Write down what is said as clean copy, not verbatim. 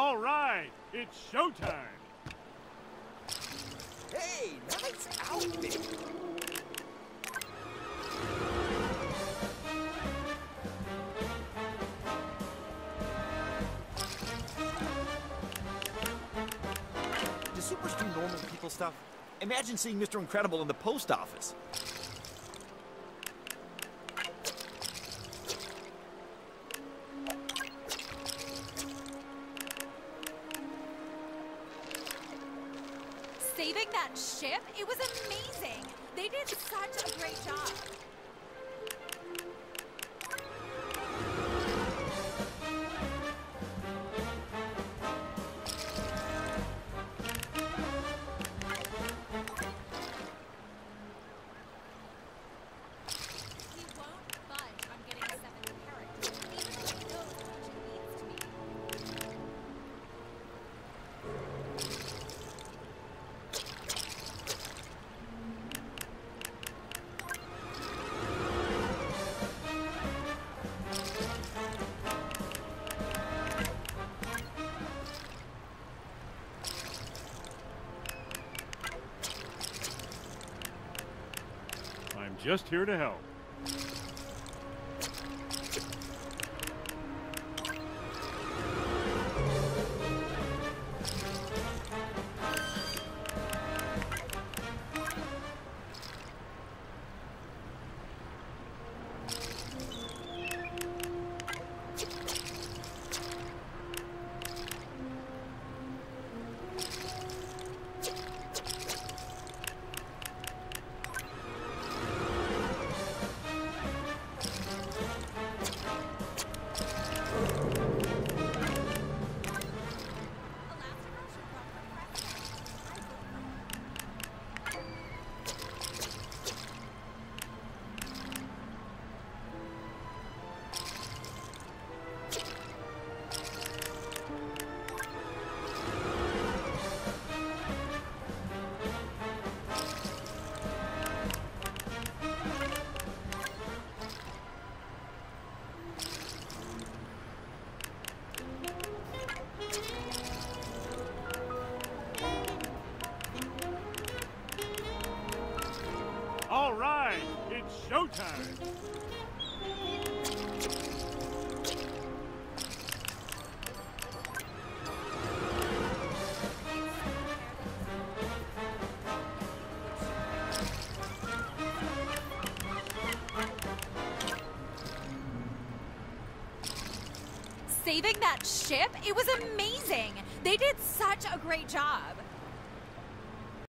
All right, it's showtime. Hey, nice outfit. Do supers do normal people stuff? Imagine seeing Mr. Incredible in the post office. Saving that ship? It was amazing! They did such a great job. He won't budge on getting a seventh character, even though he knows how much it means to me. I'm just here to help. All right, it's showtime. Saving that ship? It was amazing! They did such a great job.